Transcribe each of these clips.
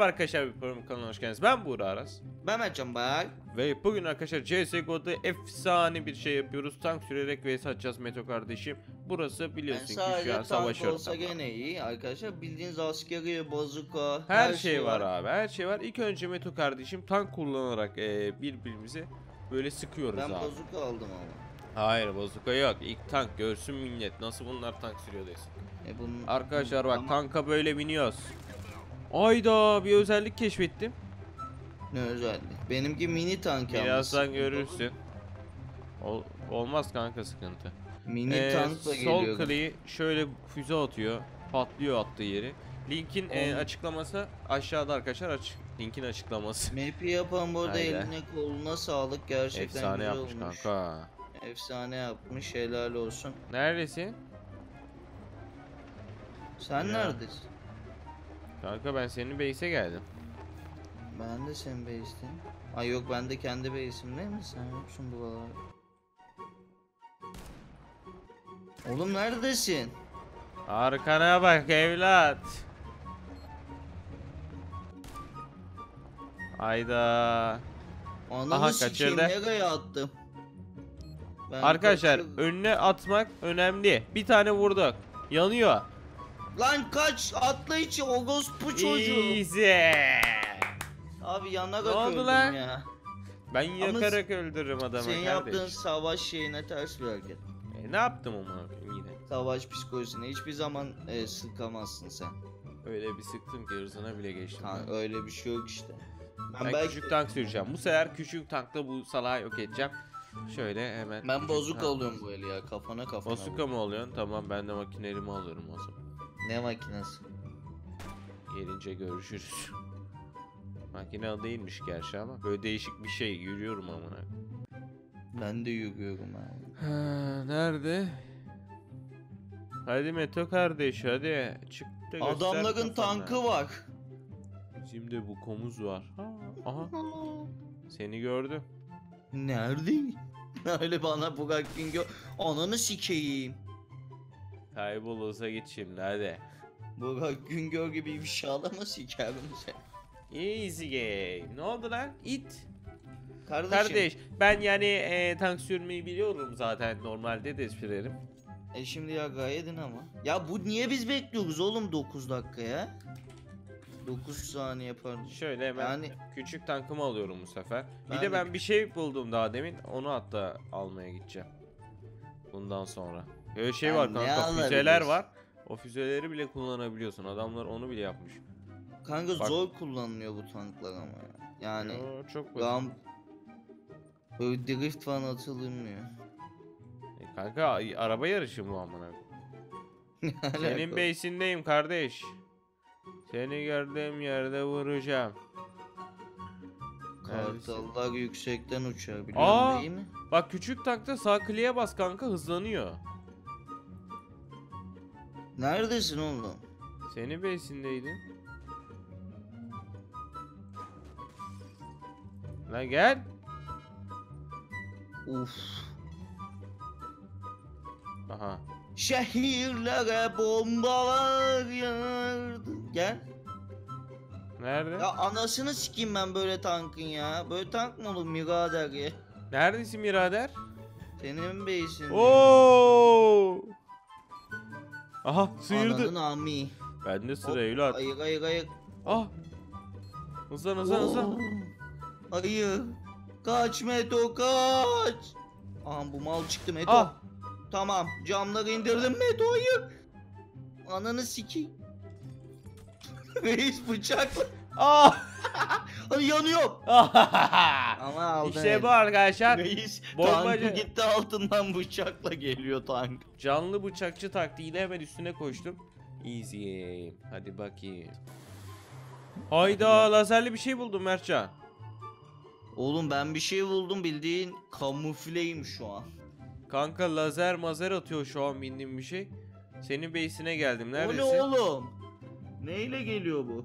Merhaba arkadaşlar, bir program kanalına hoş geldiniz. Ben Buğra Aras. Ben Mertcan Bak. Ve bugün arkadaşlar CSGO'da efsane bir şey yapıyoruz. Tank sürerek vs atacağız Meto kardeşim. Burası biliyorsun ki şu an savaş tank olsa ortamı. gene iyi arkadaşlar. Bildiğiniz askeri, bazuka, Her şey var abi, her şey var. İlk önce Meto kardeşim tank kullanarak birbirimizi böyle sıkıyoruz Ben abi. bazuka aldım ama. Hayır, bazuka yok. İlk tank görsün millet nasıl bunlar tank sürüyor desin. Arkadaşlar bak, tanka böyle biniyoruz. Ayda bir özellik keşfettim. Ne özellik? Benimki mini tank yalnız. Birazdan görürsün. Olmaz kanka, sıkıntı. Mini tankla geliyor. Sol kliği şöyle füze atıyor. Patlıyor attığı yeri. Linkin açıklaması aşağıda arkadaşlar, linkin açıklaması. Map'i yapan burada Aynen. eline koluna sağlık, gerçekten Efsane güzel yapmış olmuş. kanka. Efsane yapmış, helal olsun. Neredesin? Sen Ya. neredesin? Kanka ben senin base'e geldim. Ben de senin base'teyim. Ay yok, ben de kendi base'im değil mi? Sen yoksun buralarda. Oğlum neredesin? Arkana bak evlat. Ayda. Ananı sikeyim, kaçırdı. nereye attım? Ben Arkadaşlar kaçırdım. önüne atmak önemli. Bir tane vurduk. Yanıyor. Lan kaç, atla içi orospu çocuğu. Easy. Abi yanarak Ne oldu öldüm lan? ya. Ben yakarak öldürürüm adamı Senin kardeş. yaptığın savaş şeyine ters bir hareket. Ne yaptım ama yine. Savaş psikolojisine hiçbir zaman sıkamazsın sen. Öyle bir sıktım ki hırsına bile geçtim. Ha, öyle bir şey yok işte. Ben küçük tank süreceğim. Bu sefer küçük tankla bu salağı yok edeceğim. Şöyle hemen. Ben küçük bozuk tank- alıyorum bu eli ya, kafana. Basuka mı oluyorsun? Tamam, ben de makinelerimi alıyorum o zaman. Ne makinesi? Gelince görüşürüz. Makine değilmiş gerçi ama böyle değişik bir şey, yürüyorum amına. Ben de yürüyorum abi. Nerede? Hadi Meto kardeş, hadi çık da göster Adamların kafanı. tankı var. Bizim de bu komuz var. Aha, seni gördüm. Nerede? Öyle bana Burak Güngör. Ananı sikeyim. Kaybol olsa git şimdi hadi. Burak Güngör gibi bir şalama sikerim sen. Easy game. Ne oldu lan? İt. Kardeşim. Kardeş ben yani tank sürmeyi biliyorum zaten, normalde de sürerim. Şimdi ya gayedin ama. Ya bu niye biz bekliyoruz oğlum 9 dakika ya? 9 saniye pardon. Şöyle hemen Yani küçük tankımı alıyorum bu sefer. Bir Ben de de ben bir şey buldum daha demin. Onu hatta almaya gideceğim. Bundan sonra. Böyle şey Ben var ne kanka, füzeler alabiliriz? var. O füzeleri bile kullanabiliyorsun. Adamlar onu bile yapmış. kanka Bak. zor kullanılıyor bu tanklar ama ya. Yani Yo, çok basit. ram böyle drift falan atılmıyor. Kanka araba yarışı bu amına. Senin Alakalı. base'indeyim kardeş. Seni gördüğüm yerde vuracağım. Neredesin? Kartallar yüksekten uçar, Aa! biliyorsun değil mi? Bak küçük tankta sağ kliğe bas kanka, hızlanıyor. Neredesin oğlum? Senin base'indeydim. Lan gel. Uf. Aha. Şehirlere bombalar yağardı. Gel. Nerede? Ya anasını sikeyim ben böyle tankın ya. Böyle tank mı olur birader ya? Neredesin birader? Senin beysin. Oo! Aha, sıyırdı. Ananın ami. Bende sıra Hop, evlat. Hayır. Ah. Hızlan. Hayır. Kaç Meto kaç. Aha bu mal çıktı Meto. Ah. Tamam, camları indirdim Meto, hayır. Ananı sikeyim. Reis bıçakla. Ah. Ay yanıyor. Ama aldın. İşte bu arkadaşlar. Reis Bombacı. tankı gitti, altından bıçakla geliyor tank. Canlı bıçakçı taktiğiyle hemen üstüne koştum. Easy. Hadi bakayım. Hayda, lazerli bir şey buldum Mertcan. Oğlum ben bir şey buldum, bildiğin kamufleyim şu an. Kanka lazer mazer atıyor şu an bindiğim bir şey. Senin base'ine geldim. O Neredesin? ne oğlum? Neyle geliyor bu?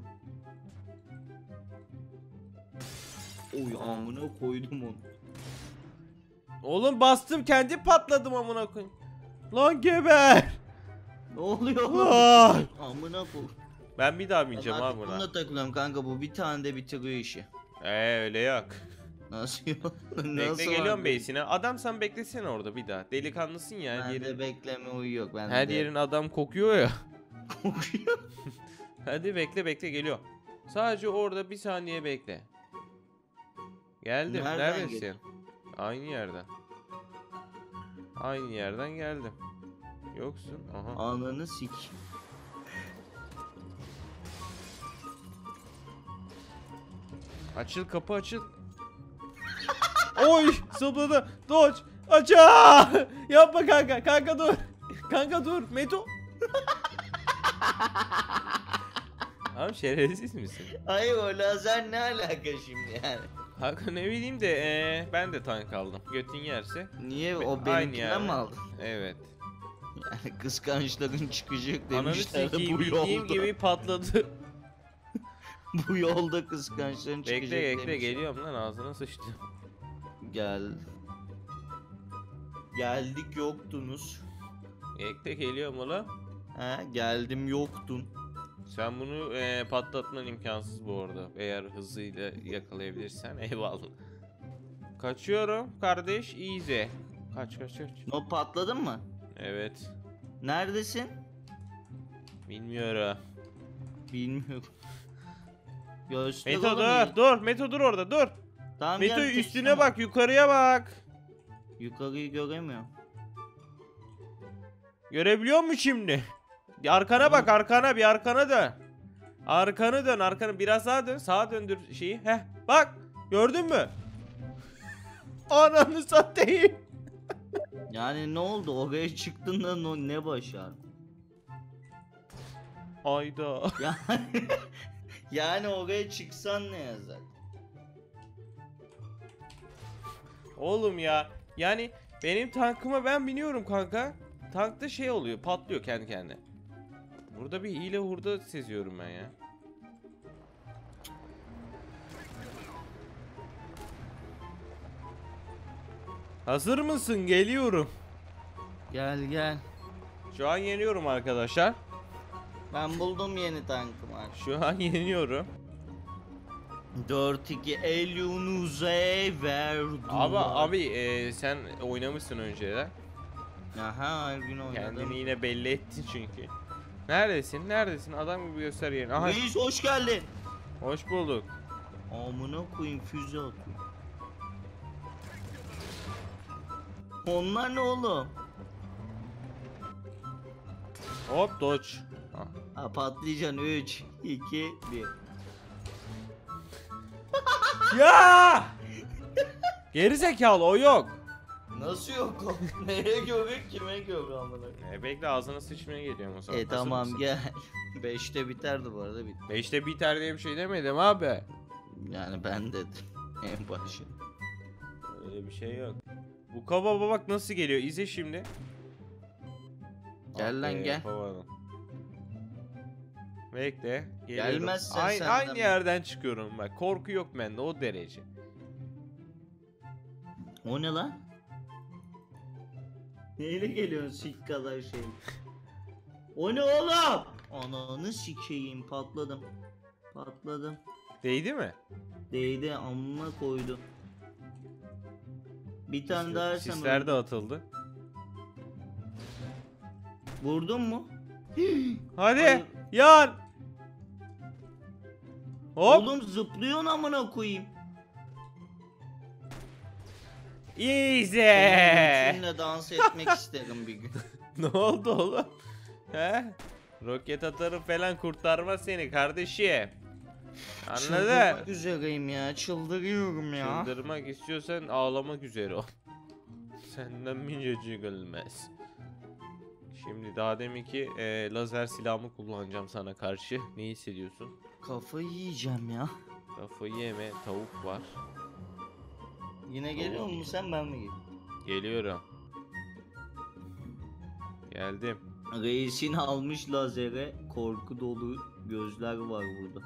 Oy amına koydum onu. Oğlum bastım, kendi patladım amına koyayım. Lan geber. Ne oluyor oğlum? Lan. Amına koy. Ben bir daha bineceğim Ben abi artık buna. bununla takılıyorum kanka, bu bir tane de bitiriyor işi. Öyle yok. Nasıl yok? Bekle Nasıl geliyorum abi? base'ine. Adam sen beklesene orada bir daha. Delikanlısın ya. Her Ben yerin, de bekleme uyuyor. Ben her de yerin adam kokuyor ya. kokuyor. Hadi bekle geliyor. Sadece orada bir saniye bekle. Geldim. Nereden Neredesin? geldin? Aynı yerden. Aynı yerden geldim. Yoksun. Aha. Ananı sik. Açıl kapı açıl. Oy zıpladı. Dodge. Aça. Yapma kanka. Kanka dur. Kanka dur. Meto. Abi şerefsiz misin? Hayır, o lazer ne alaka şimdi yani? Kanka ne bileyim de ben de tank aldım. Götün yerse. Niye, o Aynı benimkinden yani. mi aldın? Evet. Yani kıskançların çıkacak Ananı demişler sikeyim bu bildiğim yolda. gibi patladı. Bu yolda kıskançların çıkacak Bekle demişler. geliyorum lan ağzına sıçtı. Gel. Geldik yoktunuz. Bekle geliyorum oğlum. He, geldim yoktun. Sen bunu patlatman imkansız bu arada. Eğer hızıyla yakalayabilirsen eyvallah. Kaçıyorum kardeş easy. Kaç. No, patladın mı? Evet. Neredesin? Bilmiyorum. Bilmiyorum. Göster Meto oğlum dur ya. dur. Meto dur orada dur. Tamam, Meto gel, üstüne teslim ol. bak yukarıya bak. Yukarıyı göremiyorum. Görebiliyor musun şimdi? Arkana bak arkana bir arkana dön. Arkanı dön arkanı biraz daha dön. Sağa döndür şeyi. Heh bak gördün mü? Ananı satayım. Yani ne oldu? Oraya çıktın da ne başardın? Ayda. Yani, yani oraya çıksan ne yazar? Oğlum ya. Yani benim tankıma ben biniyorum kanka. Tankta şey oluyor patlıyor kendi kendine. Burada bir hile hurda seziyorum ben ya. Hazır mısın? Geliyorum. Gel. Şu an yeniyorum arkadaşlar. Ben buldum yeni tankımı artık. Şu an yeniyorum. 4-2 elinize verdim. Abi sen oynamışsın önceden. Aha, her gün oynadım. Kendini yine belli ettin çünkü. Neredesin? Adam gibi göster yerini. Aha Reis hoş geldin. hoş bulduk. Amına koyayım, füze atıyor. Onlar ne oğlum? Hop dodge. Ha. Ha, patlayacaksın. 3 2 1. Ya! Gerizekalı o yok. Nasıl yok o? Neye göre, kime göre amına? Bekle ağzına sıçmaya geliyorum o zaman. Hazır Tamam mısın? gel. 5'te biterdi bu arada, bitti. 5'te biter diye bir şey demedim abi. Yani ben dedim en başı. Öyle bir şey yok. Bu kababa bak nasıl geliyor. İzle şimdi. Gel lan, gel. Yapamadım. Bekle. Geliyorum. Gelmezsen aynı, senden aynı mi? yerden çıkıyorum bak. Korku yok bende o derece. O ne lan? Neyle geliyorsun sik kadar şey? O ne oğlum? Ananı sikeyim, patladım. Değdi mi? Değdi, amına koydu. Bir tane daha ersem Sisler de atıldı. vurdun mu? Hadi Hayır. yan. Hop. Oğlum zıplıyorsun amına koyayım. Easy. Seninle dans etmek isterim bir gün. Ne oldu oğlum? He? Roket atarım falan kurtarmaz seni kardeşim. Anladın? Çıldırmak üzereyim ya, çıldırıyorum ya. Çıldırmak istiyorsan ağlamak üzere ol. Senden minicik ölmez. Şimdi daha deminki lazer silahımı kullanacağım sana karşı. Ne hissediyorsun? Kafayı yiyeceğim ya. Kafayı yeme, tavuk var. Yine geliyor musun sen, ben mi geleyim? Geliyorum. Geldim. Reisin almış lazere, korku dolu gözler var burada.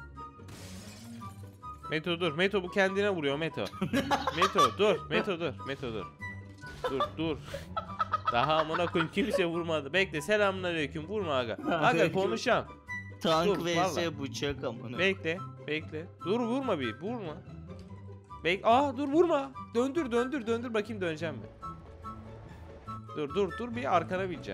Meto dur. Meto bu kendine vuruyor Meto. Meto dur. Meto dur. Meto dur. Dur. Daha amına koyayım kimse vurmadı. Bekle selamünaleyküm vurma aga. Aga konuşam. Tank Dur, vs vallahi. bıçak amına. Bekle. Bekle. Dur vurma bir. Vurma. Dur vurma. Döndür bakayım döneceğim mi? Dur bir arkana bineceğim.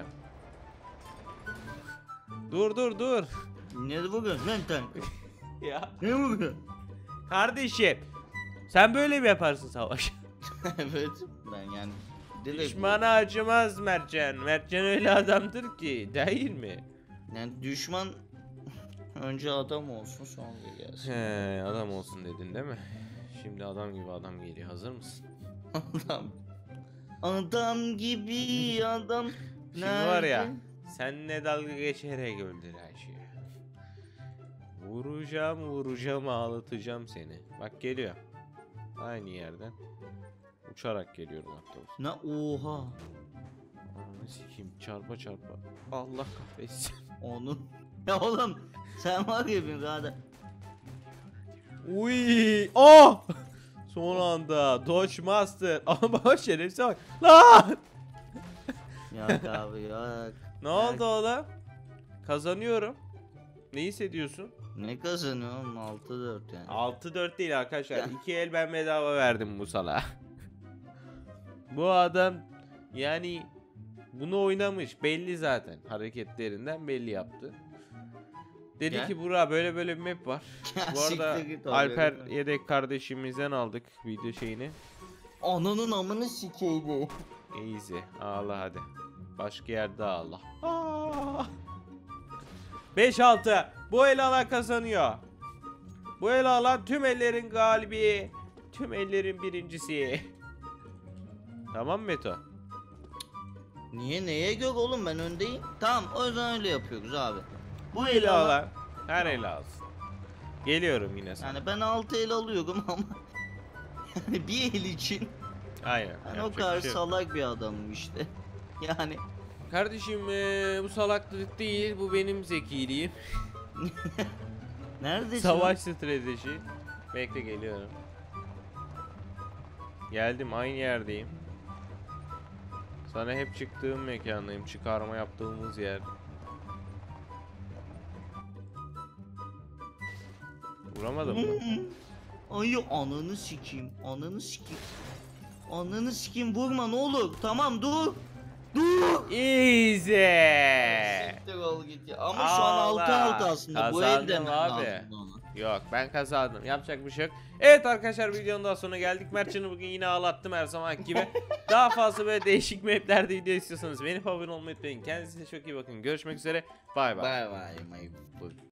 Dur. Ne vuruyorsun lan tank? Ya Ne vuruyorsun? kardeşim. Sen böyle mi yaparsın savaş? Evet. Ben yani direkt Düşmana acımaz Mertcan. Mertcan öyle adamdır ki. Değil mi? yani düşman önce adam olsun sonra gelsin. He, adam olsun dedin değil mi? Şimdi adam gibi adam geliyor. Hazır mısın? Adam. Adam gibi adam. Şimdi var ya. Seninle dalga geçerek öldür her şeyi. Vuracağım ağlatacağım seni. Bak geliyor. Aynı yerden. Uçarak geliyorum hatta. Ne oha. Ananı sikeyim çarpa. Allah kahretsin. Onu. Ya oğlum sen var ya bir daha Uy! Oh! Son anda Dodge Master. Ama baba şerefsize bak. Lan! Yok abi yok. Ne oldu oğlum? Kazanıyorum. Ne hissediyorsun? Ne kazanıyorsun 6-4 yani. 6-4 değil arkadaşlar. 2 el ben bedava verdim bu sala. Bu adam yani bunu oynamış. Belli zaten. Hareketlerinden belli yaptı. Dedi Gel. ki Burak böyle bir map var. Bu arada Siktir git abi, Alper öyle mi? yedek kardeşimizden aldık video şeyini. Ananın amını sikeydi. Easy. Ağla hadi. Başka yerde ağla. 5-6. Bu el alan kazanıyor. Bu el alan tüm ellerin galibi. Tüm ellerin birincisi. Tamam Meto. Niye neye göre oğlum ben öndeyim. Tamam o yüzden öyle yapıyoruz abi. Bu El el alan. alan. Her el alsın. Geliyorum yine sana. Yani ben 6 el alıyorum ama. Yani bir el için. Aynen. Ben o yapacak kadar bir şey yok. salak bir adamım işte. Yani. Kardeşim bu salaklık değil. Bu benim zekiliğim. Neredesin? Savaş strateji. Bekle geliyorum. Geldim aynı yerdeyim. Sana hep çıktığım mekandayım. Çıkarma yaptığımız yer. Vuramadım mı? Ay ananı sikeyim. Ananı sikeyim. Ananı sikeyim vurma ne olur. Tamam dur. Dur. Easy. Siktir ol git ya. Ama şu an Allah. 6-6 aslında. Bu Kazandım elden abi. lazım ona. Yok ben kazandım. Yapacak bir şey yok. Evet arkadaşlar videonun daha sonuna geldik. Mertcan'ı bugün yine ağlattım her zaman gibi. Daha fazla böyle değişik maplerde video istiyorsanız benim abone olmayı unutmayın. Kendinize çok iyi bakın. Görüşmek üzere. Bay bay. Bye bye my